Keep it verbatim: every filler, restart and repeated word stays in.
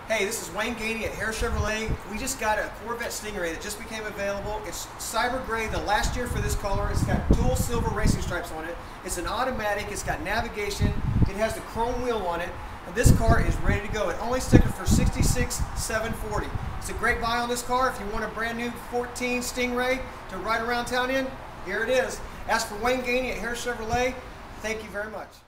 Hey, this is Wayne Gainey at Hare Chevrolet. We just got a Corvette Stingray that just became available. It's cyber gray, the last year for this color. It's got dual silver racing stripes on it. It's an automatic, it's got navigation, it has the chrome wheel on it, and this car is ready to go. It only stickered for sixty-six thousand seven hundred forty dollars. It's a great buy on this car. If you want a brand new fourteen Stingray to ride around town in, here it is. Ask for Wayne Gainey at Hare Chevrolet. Thank you very much.